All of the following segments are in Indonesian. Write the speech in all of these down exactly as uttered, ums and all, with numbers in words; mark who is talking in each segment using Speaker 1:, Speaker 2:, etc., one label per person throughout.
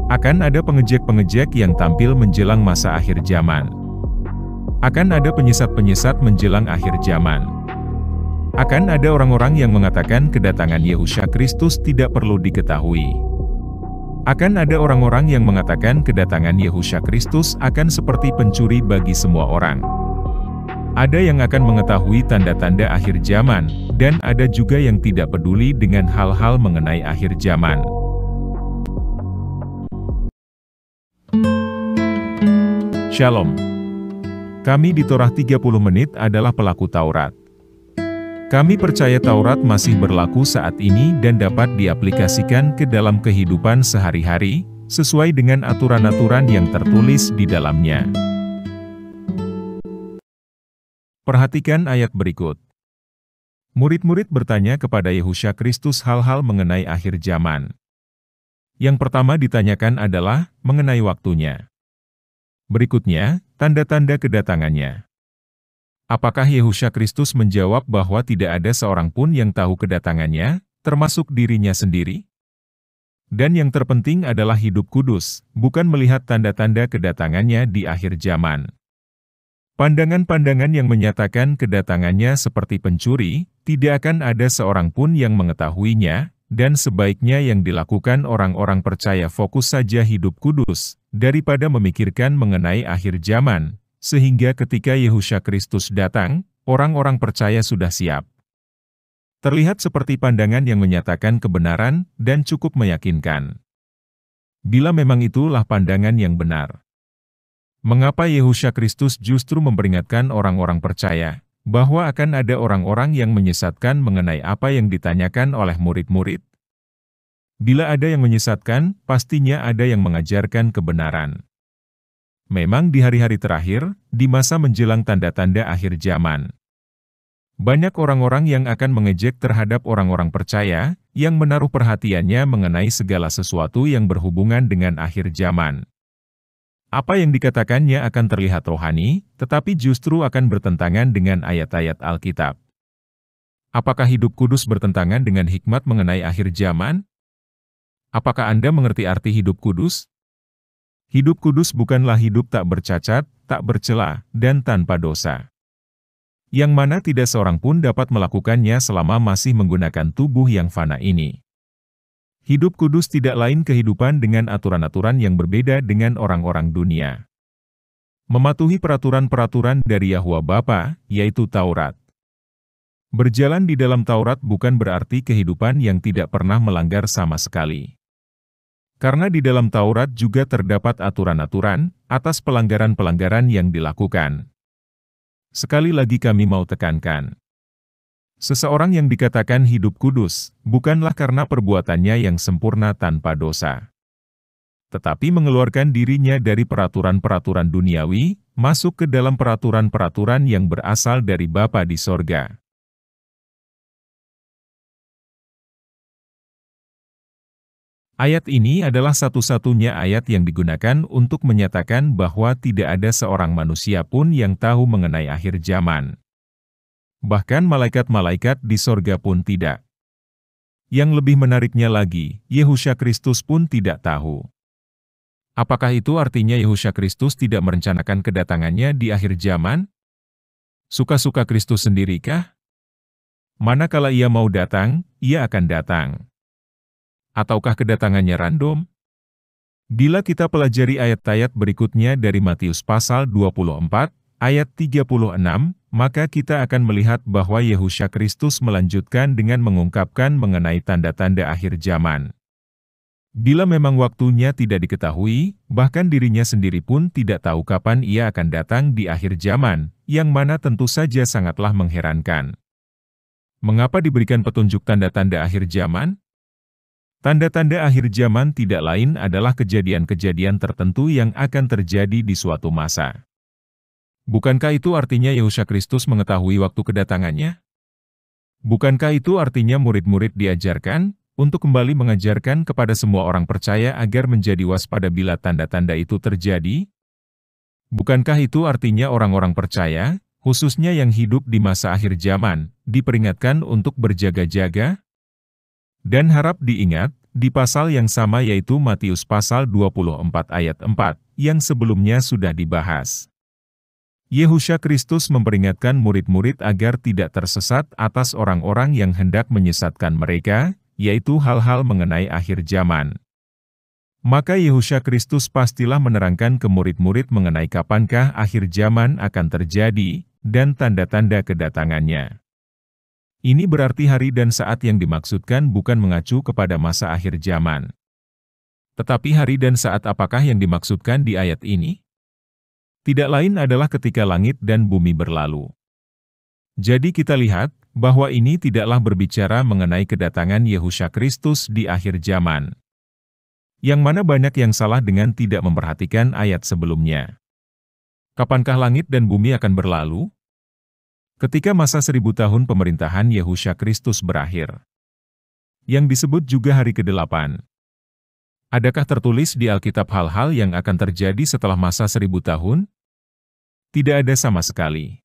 Speaker 1: Akan ada pengejek-pengejek yang tampil menjelang masa akhir zaman. Akan ada penyesat-penyesat menjelang akhir zaman. Akan ada orang-orang yang mengatakan kedatangan Yehusha Kristus tidak perlu diketahui. Akan ada orang-orang yang mengatakan kedatangan Yehusha Kristus akan seperti pencuri bagi semua orang. Ada yang akan mengetahui tanda-tanda akhir zaman, dan ada juga yang tidak peduli dengan hal-hal mengenai akhir zaman. Shalom. Kami di Torah tiga puluh menit adalah pelaku Taurat. Kami percaya Taurat masih berlaku saat ini dan dapat diaplikasikan ke dalam kehidupan sehari-hari, sesuai dengan aturan-aturan yang tertulis di dalamnya. Perhatikan ayat berikut. Murid-murid bertanya kepada Yehusha Kristus hal-hal mengenai akhir zaman. Yang pertama ditanyakan adalah mengenai waktunya. Berikutnya, tanda-tanda kedatangannya. Apakah Yehusha Kristus menjawab bahwa tidak ada seorang pun yang tahu kedatangannya, termasuk dirinya sendiri? Dan yang terpenting adalah hidup kudus, bukan melihat tanda-tanda kedatangannya di akhir zaman. Pandangan-pandangan yang menyatakan kedatangannya seperti pencuri, tidak akan ada seorang pun yang mengetahuinya, dan sebaiknya yang dilakukan orang-orang percaya fokus saja hidup kudus, daripada memikirkan mengenai akhir zaman, sehingga ketika Yehusha Kristus datang, orang-orang percaya sudah siap. Terlihat seperti pandangan yang menyatakan kebenaran, dan cukup meyakinkan. Bila memang itulah pandangan yang benar. Mengapa Yehusha Kristus justru memperingatkan orang-orang percaya, bahwa akan ada orang-orang yang menyesatkan mengenai apa yang ditanyakan oleh murid-murid? Bila ada yang menyesatkan, pastinya ada yang mengajarkan kebenaran. Memang di hari-hari terakhir, di masa menjelang tanda-tanda akhir zaman, banyak orang-orang yang akan mengejek terhadap orang-orang percaya, yang menaruh perhatiannya mengenai segala sesuatu yang berhubungan dengan akhir zaman. Apa yang dikatakannya akan terlihat rohani, tetapi justru akan bertentangan dengan ayat-ayat Alkitab. Apakah hidup kudus bertentangan dengan hikmat mengenai akhir zaman? Apakah Anda mengerti arti hidup kudus? Hidup kudus bukanlah hidup tak bercacat, tak bercela, dan tanpa dosa. Yang mana tidak seorang pun dapat melakukannya selama masih menggunakan tubuh yang fana ini. Hidup kudus tidak lain kehidupan dengan aturan-aturan yang berbeda dengan orang-orang dunia. Mematuhi peraturan-peraturan dari Yahuwa Bapa, yaitu Taurat. Berjalan di dalam Taurat bukan berarti kehidupan yang tidak pernah melanggar sama sekali. Karena di dalam Taurat juga terdapat aturan-aturan atas pelanggaran-pelanggaran yang dilakukan. Sekali lagi kami mau tekankan. Seseorang yang dikatakan hidup kudus, bukanlah karena perbuatannya yang sempurna tanpa dosa. Tetapi mengeluarkan dirinya dari peraturan-peraturan duniawi, masuk ke dalam peraturan-peraturan yang berasal dari Bapa di sorga. Ayat ini adalah satu-satunya ayat yang digunakan untuk menyatakan bahwa tidak ada seorang manusia pun yang tahu mengenai akhir zaman. Bahkan malaikat-malaikat di sorga pun tidak. Yang lebih menariknya lagi, Yehusha Kristus pun tidak tahu. Apakah itu artinya Yehusha Kristus tidak merencanakan kedatangannya di akhir zaman? Suka-suka Kristus sendirikah? Manakala ia mau datang, ia akan datang. Ataukah kedatangannya random? Bila kita pelajari ayat-ayat berikutnya dari Matius pasal dua puluh empat, ayat tiga puluh enam, maka kita akan melihat bahwa Yehusha Kristus melanjutkan dengan mengungkapkan mengenai tanda-tanda akhir zaman. Bila memang waktunya tidak diketahui, bahkan dirinya sendiri pun tidak tahu kapan ia akan datang di akhir zaman, yang mana tentu saja sangatlah mengherankan. Mengapa diberikan petunjuk tanda-tanda akhir zaman? Tanda-tanda akhir zaman tidak lain adalah kejadian-kejadian tertentu yang akan terjadi di suatu masa. Bukankah itu artinya Yehusha Kristus mengetahui waktu kedatangannya? Bukankah itu artinya murid-murid diajarkan untuk kembali mengajarkan kepada semua orang percaya agar menjadi waspada bila tanda-tanda itu terjadi? Bukankah itu artinya orang-orang percaya, khususnya yang hidup di masa akhir zaman, diperingatkan untuk berjaga-jaga? Dan harap diingat, di pasal yang sama yaitu Matius pasal dua puluh empat ayat empat, yang sebelumnya sudah dibahas. Yehusha Kristus memperingatkan murid-murid agar tidak tersesat atas orang-orang yang hendak menyesatkan mereka, yaitu hal-hal mengenai akhir zaman. Maka Yehusha Kristus pastilah menerangkan ke murid-murid mengenai kapankah akhir zaman akan terjadi, dan tanda-tanda kedatangannya. Ini berarti hari dan saat yang dimaksudkan bukan mengacu kepada masa akhir zaman. Tetapi hari dan saat apakah yang dimaksudkan di ayat ini? Tidak lain adalah ketika langit dan bumi berlalu. Jadi kita lihat, bahwa ini tidaklah berbicara mengenai kedatangan Yehusha Kristus di akhir zaman. Yang mana banyak yang salah dengan tidak memperhatikan ayat sebelumnya. Kapankah langit dan bumi akan berlalu? Ketika masa seribu tahun pemerintahan Yehusha Kristus berakhir. Yang disebut juga hari kedelapan. Adakah tertulis di Alkitab hal-hal yang akan terjadi setelah masa seribu tahun? Tidak ada sama sekali.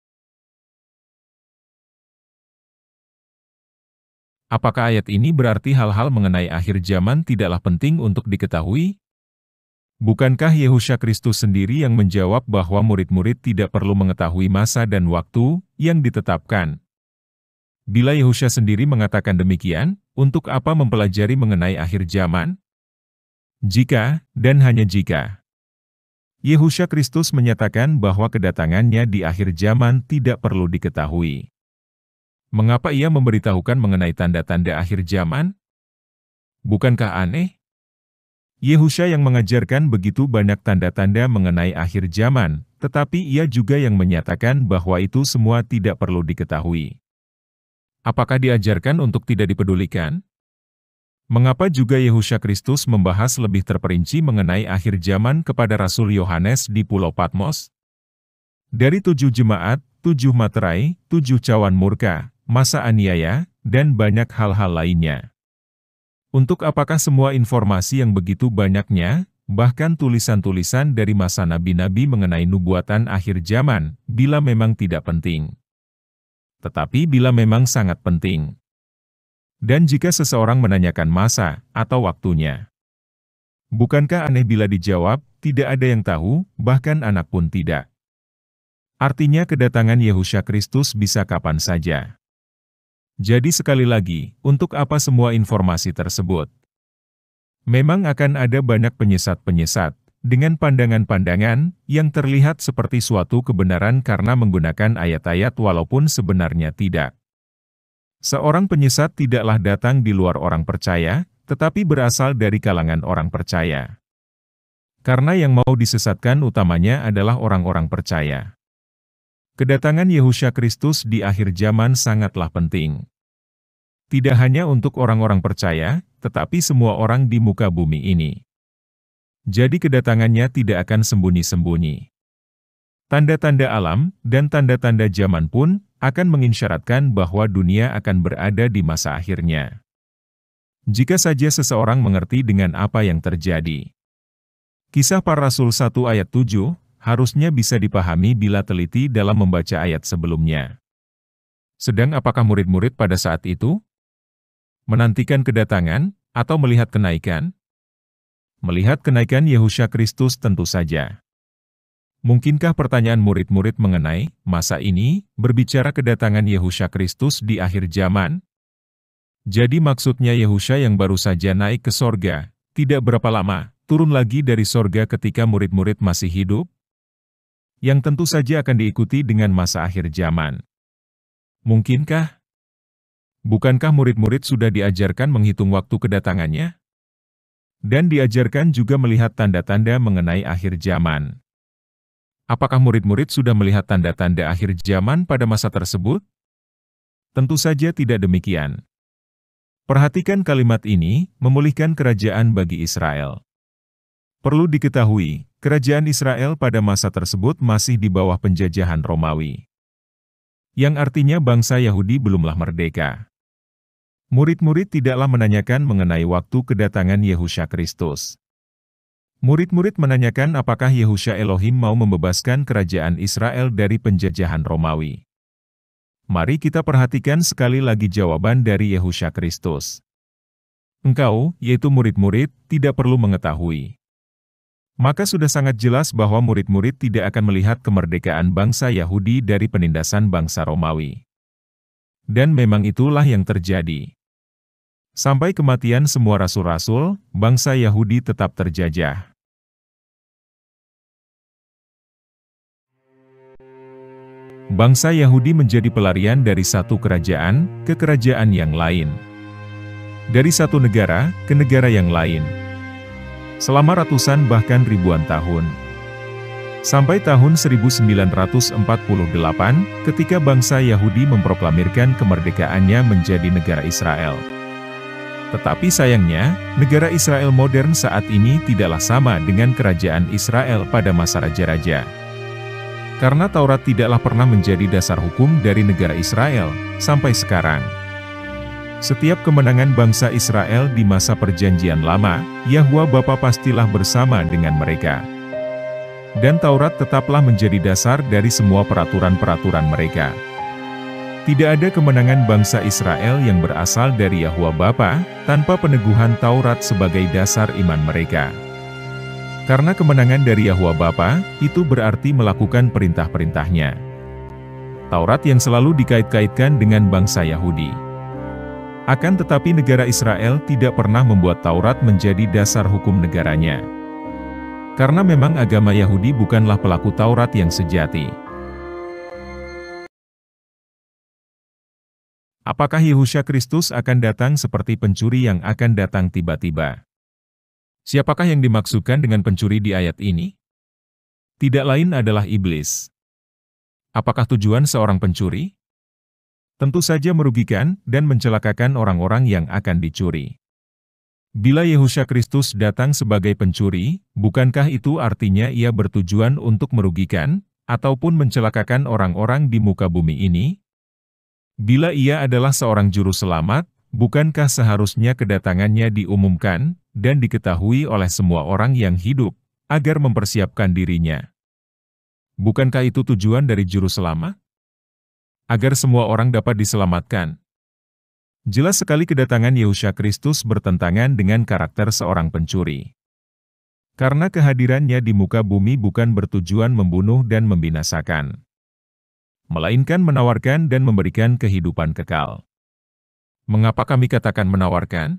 Speaker 1: Apakah ayat ini berarti hal-hal mengenai akhir zaman tidaklah penting untuk diketahui? Bukankah Yehusha Kristus sendiri yang menjawab bahwa murid-murid tidak perlu mengetahui masa dan waktu yang ditetapkan? Bila Yehusha sendiri mengatakan demikian, untuk apa mempelajari mengenai akhir zaman? Jika, dan hanya jika, Yehusha Kristus menyatakan bahwa kedatangannya di akhir zaman tidak perlu diketahui. Mengapa ia memberitahukan mengenai tanda-tanda akhir zaman? Bukankah aneh? Yehusha yang mengajarkan begitu banyak tanda-tanda mengenai akhir zaman, tetapi ia juga yang menyatakan bahwa itu semua tidak perlu diketahui. Apakah diajarkan untuk tidak dipedulikan? Mengapa juga Yehusha Kristus membahas lebih terperinci mengenai akhir zaman kepada Rasul Yohanes di Pulau Patmos? Dari tujuh jemaat, tujuh materai, tujuh cawan murka, masa aniaya, dan banyak hal-hal lainnya. Untuk apakah semua informasi yang begitu banyaknya, bahkan tulisan-tulisan dari masa nabi-nabi mengenai nubuatan akhir zaman, bila memang tidak penting? Tetapi bila memang sangat penting. Dan jika seseorang menanyakan masa atau waktunya, bukankah aneh bila dijawab, tidak ada yang tahu, bahkan anak pun tidak? Artinya kedatangan Yehusha Kristus bisa kapan saja. Jadi sekali lagi, untuk apa semua informasi tersebut? Memang akan ada banyak penyesat-penyesat, dengan pandangan-pandangan, yang terlihat seperti suatu kebenaran karena menggunakan ayat-ayat walaupun sebenarnya tidak. Seorang penyesat tidaklah datang di luar orang percaya, tetapi berasal dari kalangan orang percaya. Karena yang mau disesatkan utamanya adalah orang-orang percaya. Kedatangan Yehusha Kristus di akhir zaman sangatlah penting. Tidak hanya untuk orang-orang percaya, tetapi semua orang di muka bumi ini. Jadi kedatangannya tidak akan sembunyi-sembunyi. Tanda-tanda alam dan tanda-tanda zaman pun akan mengisyaratkan bahwa dunia akan berada di masa akhirnya. Jika saja seseorang mengerti dengan apa yang terjadi. Kisah Para Rasul satu ayat tujuh, harusnya bisa dipahami bila teliti dalam membaca ayat sebelumnya. Sedang apakah murid-murid pada saat itu? Menantikan kedatangan, atau melihat kenaikan? Melihat kenaikan Yehusha Kristus tentu saja. Mungkinkah pertanyaan murid-murid mengenai masa ini berbicara kedatangan Yehusha Kristus di akhir zaman? Jadi maksudnya Yehusha yang baru saja naik ke sorga, tidak berapa lama, turun lagi dari sorga ketika murid-murid masih hidup? Yang tentu saja akan diikuti dengan masa akhir zaman. Mungkinkah? Bukankah murid-murid sudah diajarkan menghitung waktu kedatangannya? Dan diajarkan juga melihat tanda-tanda mengenai akhir zaman. Apakah murid-murid sudah melihat tanda-tanda akhir zaman pada masa tersebut? Tentu saja tidak demikian. Perhatikan kalimat ini, memulihkan kerajaan bagi Israel. Perlu diketahui, kerajaan Israel pada masa tersebut masih di bawah penjajahan Romawi. Yang artinya bangsa Yahudi belumlah merdeka. Murid-murid tidaklah menanyakan mengenai waktu kedatangan Yehusha Kristus. Murid-murid menanyakan apakah Yehusha Elohim mau membebaskan kerajaan Israel dari penjajahan Romawi. Mari kita perhatikan sekali lagi jawaban dari Yehusha Kristus. Engkau, yaitu murid-murid, tidak perlu mengetahui. Maka sudah sangat jelas bahwa murid-murid tidak akan melihat kemerdekaan bangsa Yahudi dari penindasan bangsa Romawi. Dan memang itulah yang terjadi. Sampai kematian semua rasul-rasul, bangsa Yahudi tetap terjajah. Bangsa Yahudi menjadi pelarian dari satu kerajaan ke kerajaan yang lain. Dari satu negara ke negara yang lain. Selama ratusan bahkan ribuan tahun. Sampai tahun seribu sembilan ratus empat puluh delapan, ketika bangsa Yahudi memproklamirkan kemerdekaannya menjadi negara Israel. Tetapi sayangnya, negara Israel modern saat ini tidaklah sama dengan kerajaan Israel pada masa raja-raja. Karena Taurat tidaklah pernah menjadi dasar hukum dari negara Israel, sampai sekarang. Setiap kemenangan bangsa Israel di masa perjanjian lama, Yahwa Bapa pastilah bersama dengan mereka. Dan Taurat tetaplah menjadi dasar dari semua peraturan-peraturan mereka. Tidak ada kemenangan bangsa Israel yang berasal dari Yahwa Bapa, tanpa peneguhan Taurat sebagai dasar iman mereka. Karena kemenangan dari Yahwa Bapa, itu berarti melakukan perintah-perintahnya. Taurat yang selalu dikait-kaitkan dengan bangsa Yahudi. Akan tetapi negara Israel tidak pernah membuat Taurat menjadi dasar hukum negaranya. Karena memang agama Yahudi bukanlah pelaku Taurat yang sejati. Apakah Yehusha Kristus akan datang seperti pencuri yang akan datang tiba-tiba? Siapakah yang dimaksudkan dengan pencuri di ayat ini? Tidak lain adalah iblis. Apakah tujuan seorang pencuri? Tentu saja merugikan dan mencelakakan orang-orang yang akan dicuri. Bila Yehusha Kristus datang sebagai pencuri, bukankah itu artinya ia bertujuan untuk merugikan, ataupun mencelakakan orang-orang di muka bumi ini? Bila ia adalah seorang juru selamat, bukankah seharusnya kedatangannya diumumkan, dan diketahui oleh semua orang yang hidup, agar mempersiapkan dirinya? Bukankah itu tujuan dari juru selamat? Agar semua orang dapat diselamatkan. Jelas sekali kedatangan Yehusha Kristus bertentangan dengan karakter seorang pencuri. Karena kehadirannya di muka bumi bukan bertujuan membunuh dan membinasakan, melainkan menawarkan dan memberikan kehidupan kekal. Mengapa kami katakan menawarkan?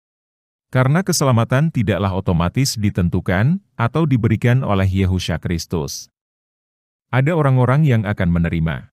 Speaker 1: Karena keselamatan tidaklah otomatis ditentukan atau diberikan oleh Yehusha Kristus. Ada orang-orang yang akan menerima.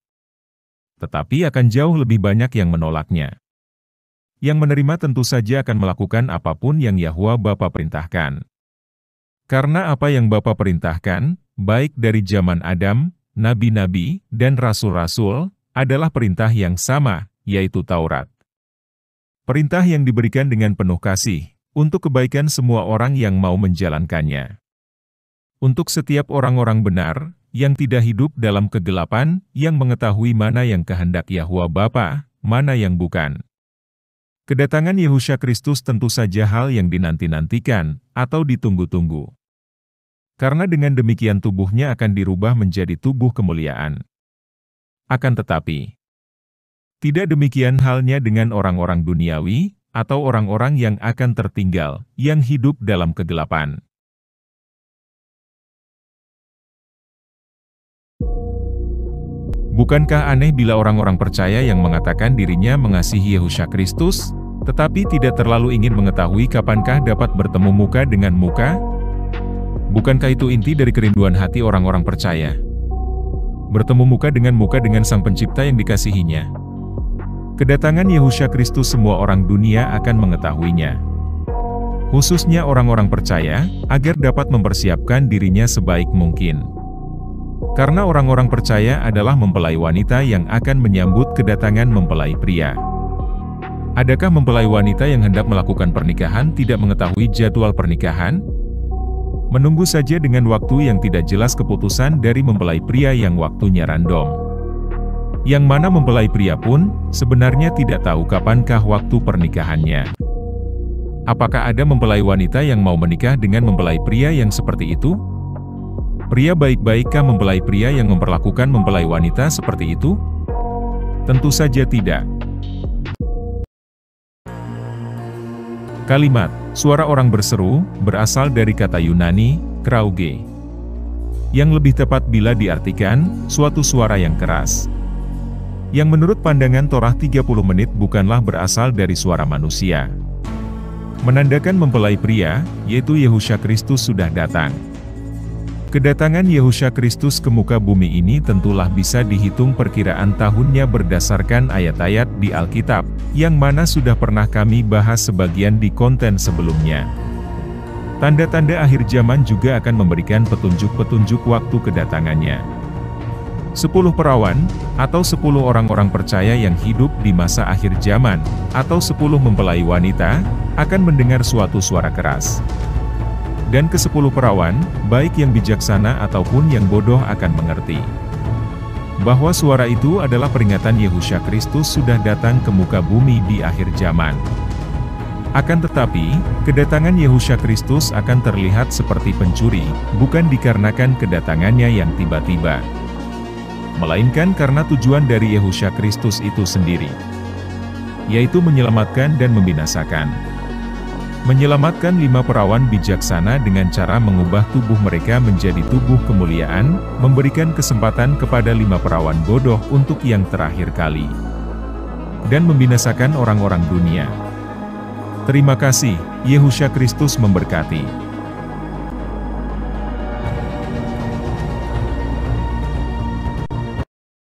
Speaker 1: Tetapi akan jauh lebih banyak yang menolaknya. Yang menerima tentu saja akan melakukan apapun yang Yahwa Bapa perintahkan. Karena apa yang Bapa perintahkan, baik dari zaman Adam, nabi-nabi, dan rasul-rasul, adalah perintah yang sama, yaitu Taurat. Perintah yang diberikan dengan penuh kasih, untuk kebaikan semua orang yang mau menjalankannya. Untuk setiap orang-orang benar, yang tidak hidup dalam kegelapan, yang mengetahui mana yang kehendak Yahwa Bapa, mana yang bukan. Kedatangan Yehusha Kristus tentu saja hal yang dinanti-nantikan, atau ditunggu-tunggu. Karena dengan demikian tubuhnya akan dirubah menjadi tubuh kemuliaan. Akan tetapi, tidak demikian halnya dengan orang-orang duniawi, atau orang-orang yang akan tertinggal, yang hidup dalam kegelapan. Bukankah aneh bila orang-orang percaya yang mengatakan dirinya mengasihi Yehusha Kristus, tetapi tidak terlalu ingin mengetahui kapankah dapat bertemu muka dengan muka? Bukankah itu inti dari kerinduan hati orang-orang percaya? Bertemu muka dengan muka dengan Sang Pencipta yang dikasihinya. Kedatangan Yehusha Kristus semua orang dunia akan mengetahuinya. Khususnya orang-orang percaya, agar dapat mempersiapkan dirinya sebaik mungkin. Karena orang-orang percaya adalah mempelai wanita yang akan menyambut kedatangan mempelai pria. Adakah mempelai wanita yang hendak melakukan pernikahan tidak mengetahui jadwal pernikahan? Menunggu saja dengan waktu yang tidak jelas keputusan dari mempelai pria yang waktunya random. Yang mana mempelai pria pun, sebenarnya tidak tahu kapankah waktu pernikahannya. Apakah ada mempelai wanita yang mau menikah dengan mempelai pria yang seperti itu? Pria baik-baikkah mempelai pria yang memperlakukan mempelai wanita seperti itu? Tentu saja tidak. Kalimat, suara orang berseru, berasal dari kata Yunani, krauge, yang lebih tepat bila diartikan, suatu suara yang keras. Yang menurut pandangan Torah tiga puluh menit bukanlah berasal dari suara manusia. Menandakan mempelai pria, yaitu Yehusha Kristus sudah datang. Kedatangan Yehusha Kristus ke muka bumi ini tentulah bisa dihitung perkiraan tahunnya berdasarkan ayat-ayat di Alkitab, yang mana sudah pernah kami bahas sebagian di konten sebelumnya. Tanda-tanda akhir zaman juga akan memberikan petunjuk-petunjuk waktu kedatangannya. Sepuluh perawan, atau sepuluh orang-orang percaya yang hidup di masa akhir zaman, atau sepuluh mempelai wanita, akan mendengar suatu suara keras. Dan kesepuluh perawan, baik yang bijaksana ataupun yang bodoh akan mengerti bahwa suara itu adalah peringatan Yehusha Kristus sudah datang ke muka bumi di akhir zaman. Akan tetapi, kedatangan Yehusha Kristus akan terlihat seperti pencuri, bukan dikarenakan kedatangannya yang tiba-tiba, melainkan karena tujuan dari Yehusha Kristus itu sendiri, yaitu menyelamatkan dan membinasakan. Menyelamatkan lima perawan bijaksana dengan cara mengubah tubuh mereka menjadi tubuh kemuliaan, memberikan kesempatan kepada lima perawan bodoh untuk yang terakhir kali, dan membinasakan orang-orang dunia. Terima kasih, Yehusha Kristus memberkati.